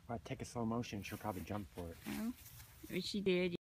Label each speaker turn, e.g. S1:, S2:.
S1: If I take a slow motion, she'll probably jump for it.
S2: Oh, she did.